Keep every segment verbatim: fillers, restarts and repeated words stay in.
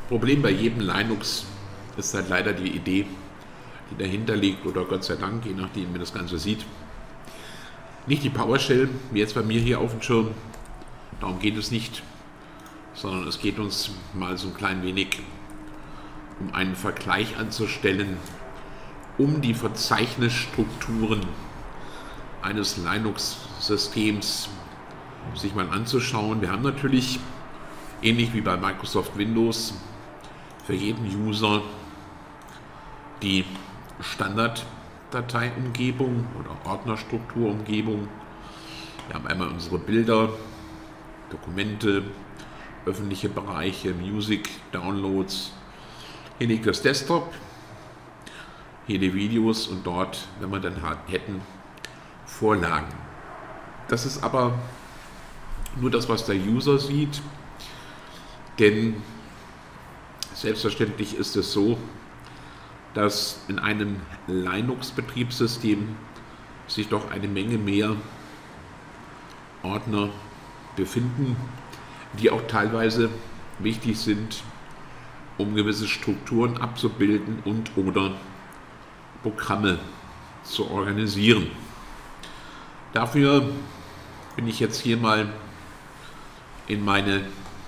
Problem bei jedem Linux ist halt leider die Idee, die dahinter liegt, oder Gott sei Dank, je nachdem, wie man das Ganze sieht. Nicht die PowerShell, wie jetzt bei mir hier auf dem Schirm, darum geht es nicht, sondern es geht uns mal so ein klein wenig um einen Vergleich anzustellen, um die Verzeichnisstrukturen eines Linux-Systems sich mal anzuschauen. Wir haben natürlich, ähnlich wie bei Microsoft Windows, für jeden User die Standarddateiumgebung oder Ordnerstrukturumgebung. Wir haben einmal unsere Bilder, Dokumente, öffentliche Bereiche, Music, Downloads. Hier liegt das Desktop, hier die Videos und dort, wenn wir dann hätten, Vorlagen. Das ist aber nur das, was der User sieht, denn selbstverständlich ist es so, dass in einem Linux-Betriebssystem sich doch eine Menge mehr Ordner befinden, die auch teilweise wichtig sind, um gewisse Strukturen abzubilden und oder Programme zu organisieren. Dafür bin ich jetzt hier mal in meine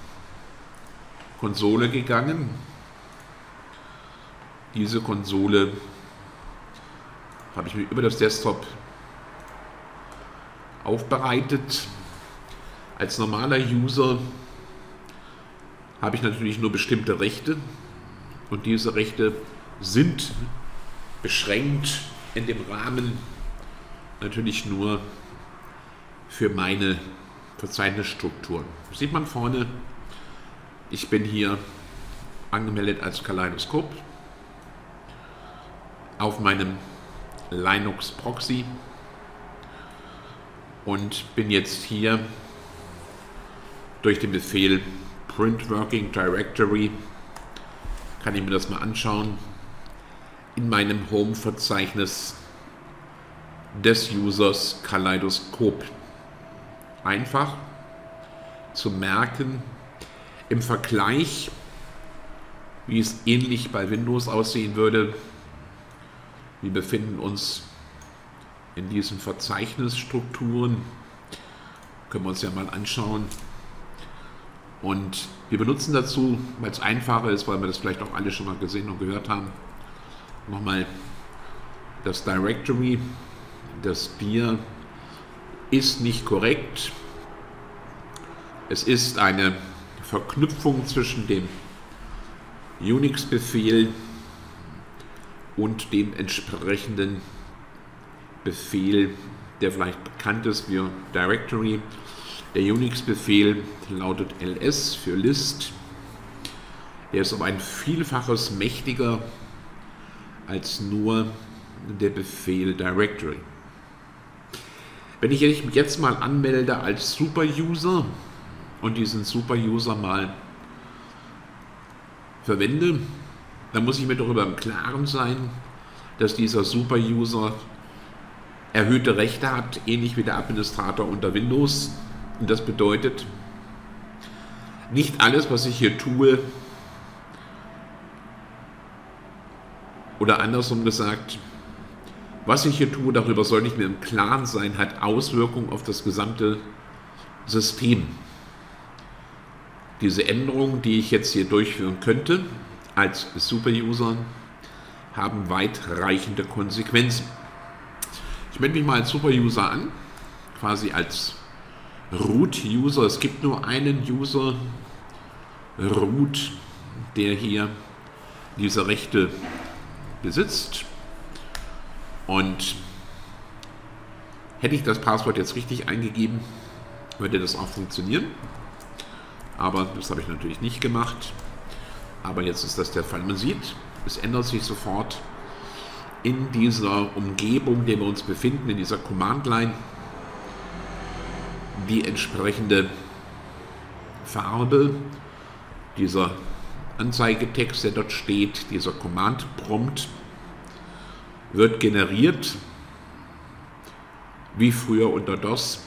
Konsole gegangen. Diese Konsole habe ich mir über das Desktop aufbereitet. Als normaler User habe ich natürlich nur bestimmte Rechte und diese Rechte sind beschränkt in dem Rahmen natürlich nur für meine Verzeichnisstrukturen. Sieht man vorne, ich bin hier angemeldet als Kaleidoskop auf meinem Linux Proxy und bin jetzt hier durch den Befehl Print Working Directory, kann ich mir das mal anschauen, in meinem Home-Verzeichnis des Users Kaleidoskop. Einfach zu merken, im Vergleich, wie es ähnlich bei Windows aussehen würde. Wir befinden uns in diesen Verzeichnisstrukturen, können wir uns ja mal anschauen. Und wir benutzen dazu, weil es einfacher ist, weil wir das vielleicht auch alle schon mal gesehen und gehört haben, nochmal das Directory. Das Dir ist nicht korrekt. Es ist eine Verknüpfung zwischen dem Unix-Befehl und dem entsprechenden Befehl, der vielleicht bekannt ist wie Directory. Der Unix-Befehl lautet L S für List. Der ist um ein Vielfaches mächtiger als nur der Befehl Directory. Wenn ich mich jetzt mal anmelde als Super-User und diesen Super-User mal verwende, dann muss ich mir darüber im Klaren sein, dass dieser Super-User erhöhte Rechte hat, ähnlich wie der Administrator unter Windows. Und das bedeutet, nicht alles, was ich hier tue, oder andersrum gesagt, was ich hier tue, darüber sollte ich mir im Klaren sein, hat Auswirkungen auf das gesamte System. Diese Änderungen, die ich jetzt hier durchführen könnte, als Super-User, haben weitreichende Konsequenzen. Ich melde mich mal als Super-User an, quasi als Root-User. Es gibt nur einen User, Root, der hier diese Rechte besitzt. Und hätte ich das Passwort jetzt richtig eingegeben, würde das auch funktionieren. Aber das habe ich natürlich nicht gemacht. Aber jetzt ist das der Fall. Man sieht, es ändert sich sofort in dieser Umgebung, in der wir uns befinden, in dieser Command-Line, die entsprechende Farbe, dieser Anzeigetext, der dort steht, dieser Command-Prompt, wird generiert, wie früher unter DOS,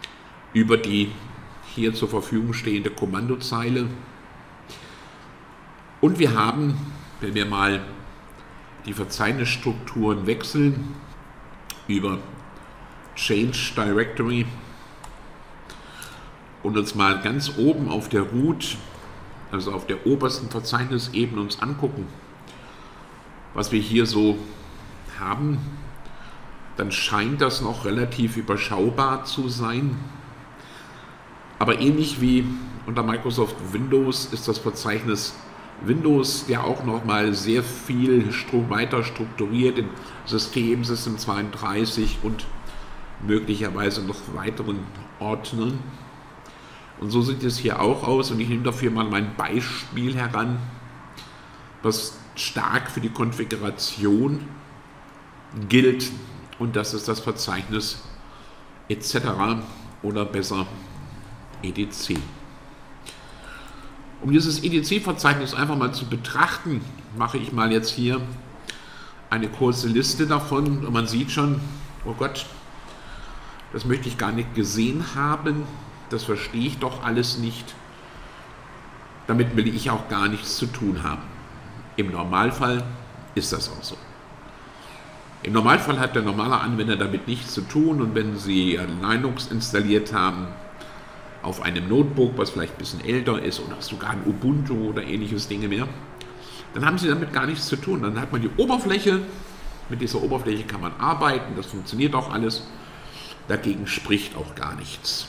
über die hier zur Verfügung stehende Kommandozeile. Und wir haben, wenn wir mal die Verzeichnisstrukturen wechseln, über Change Directory und uns mal ganz oben auf der Root, also auf der obersten Verzeichnisebene uns angucken, was wir hier so haben, dann scheint das noch relativ überschaubar zu sein. Aber ähnlich wie unter Microsoft Windows ist das Verzeichnis Windows ja auch nochmal sehr viel weiter strukturiert in System, System zweiunddreißig und möglicherweise noch weiteren Ordnern. Und so sieht es hier auch aus, und ich nehme dafür mal mein Beispiel heran, was stark für die Konfiguration gilt, und das ist das Verzeichnis et cetera oder besser E D C. Um dieses E D C-Verzeichnis einfach mal zu betrachten, mache ich mal jetzt hier eine kurze Liste davon, und man sieht schon, oh Gott, das möchte ich gar nicht gesehen haben, das verstehe ich doch alles nicht, damit will ich auch gar nichts zu tun haben. Im Normalfall ist das auch so. Im Normalfall hat der normale Anwender damit nichts zu tun, und wenn Sie Linux installiert haben, auf einem Notebook, was vielleicht ein bisschen älter ist, oder sogar ein Ubuntu oder ähnliches Dinge mehr, dann haben Sie damit gar nichts zu tun. Dann hat man die Oberfläche, mit dieser Oberfläche kann man arbeiten, das funktioniert auch alles, dagegen spricht auch gar nichts.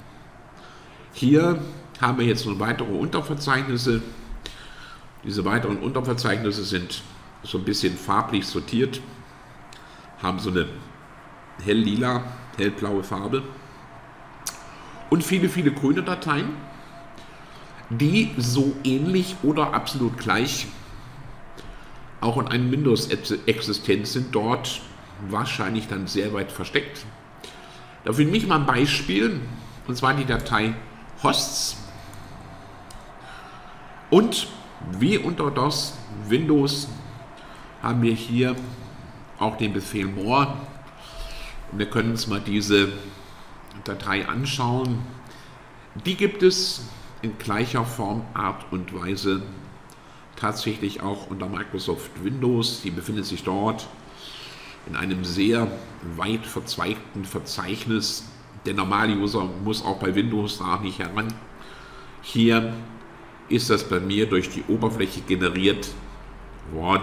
Hier haben wir jetzt noch weitere Unterverzeichnisse. Diese weiteren Unterverzeichnisse sind so ein bisschen farblich sortiert, haben so eine hell-lila, hellblaue Farbe und viele, viele grüne Dateien, die so ähnlich oder absolut gleich auch in einem Windows existent sind, dort wahrscheinlich dann sehr weit versteckt. Dafür nehme ich mal ein Beispiel, und zwar die Datei Hosts, und wie unter DOS Windows haben wir hier auch den Befehl more, und wir können uns mal diese Datei anschauen. Die gibt es in gleicher Form, Art und Weise tatsächlich auch unter Microsoft Windows. Die befindet sich dort in einem sehr weit verzweigten Verzeichnis. Der normale User muss auch bei Windows da nicht heran. Hier ist das bei mir durch die Oberfläche generiert worden.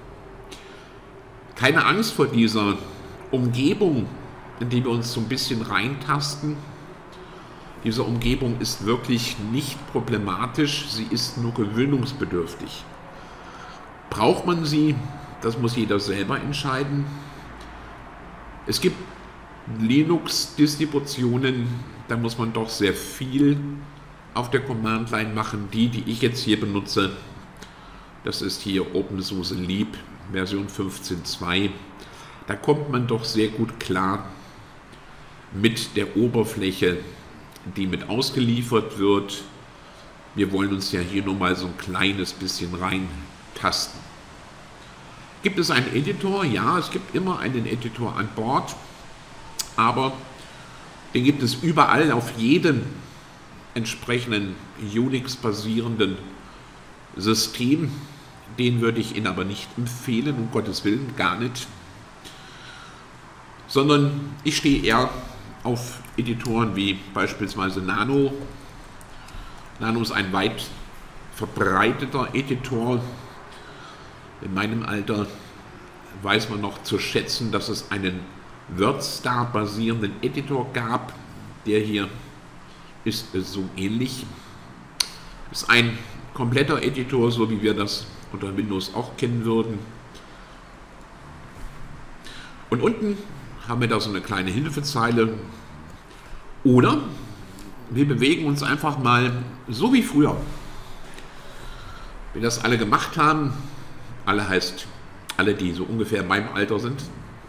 Keine Angst vor dieser Umgebung, in die wir uns so ein bisschen reintasten. Diese Umgebung ist wirklich nicht problematisch, sie ist nur gewöhnungsbedürftig. Braucht man sie? Das muss jeder selber entscheiden. Es gibt Linux-Distributionen, da muss man doch sehr viel auf der Command-Line machen. Die, die ich jetzt hier benutze, das ist hier OpenSUSE Leap Version fünfzehn Punkt zwei. Da kommt man doch sehr gut klar mit der Oberfläche, die mit ausgeliefert wird. Wir wollen uns ja hier nur mal so ein kleines bisschen reintasten. Gibt es einen Editor? Ja, es gibt immer einen Editor an Bord, aber den gibt es überall auf jedem entsprechenden Unix-basierenden System. Den würde ich Ihnen aber nicht empfehlen, um Gottes Willen, gar nicht. Sondern ich stehe eher auf Editoren wie beispielsweise Nano. Nano ist ein weit verbreiteter Editor. In meinem Alter weiß man noch zu schätzen, dass es einen WordStar-basierenden Editor gab. Der hier ist so ähnlich. Ist ein kompletter Editor, so wie wir das unter Windows auch kennen würden. Und unten haben wir da so eine kleine Hilfezeile. Oder wir bewegen uns einfach mal so wie früher. Wir das alle gemacht haben, alle heißt alle, die so ungefähr in meinem Alter sind.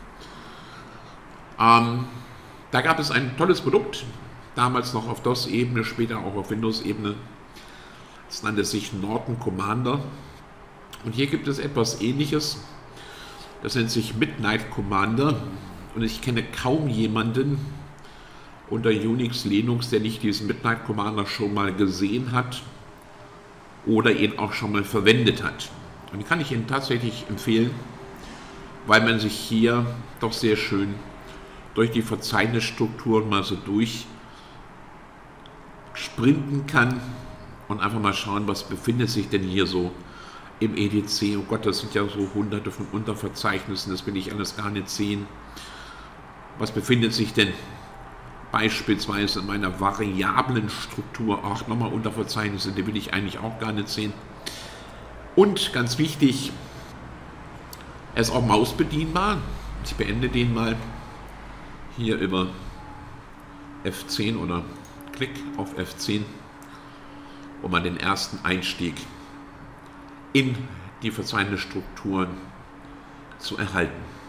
Ähm, da gab es ein tolles Produkt, damals noch auf DOS-Ebene, später auch auf Windows-Ebene. Es nannte sich Norton Commander. Und hier gibt es etwas Ähnliches. Das nennt sich Midnight Commander. Und ich kenne kaum jemanden unter Unix, Linux, der nicht diesen Midnight Commander schon mal gesehen hat oder ihn auch schon mal verwendet hat. Und die kann ich Ihnen tatsächlich empfehlen, weil man sich hier doch sehr schön durch die Verzeichnisstrukturen mal so durchsprinten kann und einfach mal schauen, was befindet sich denn hier so im E D C. Oh Gott, das sind ja so hunderte von Unterverzeichnissen, das will ich alles gar nicht sehen. Was befindet sich denn beispielsweise in meiner variablen Struktur? Ach, nochmal Unterverzeichnisse, die will ich eigentlich auch gar nicht sehen. Und ganz wichtig, er ist auch mausbedienbar. Ich beende den mal hier über F zehn oder Klick auf F zehn, um mal den ersten Einstieg in die Verzeichnisstrukturen zu erhalten.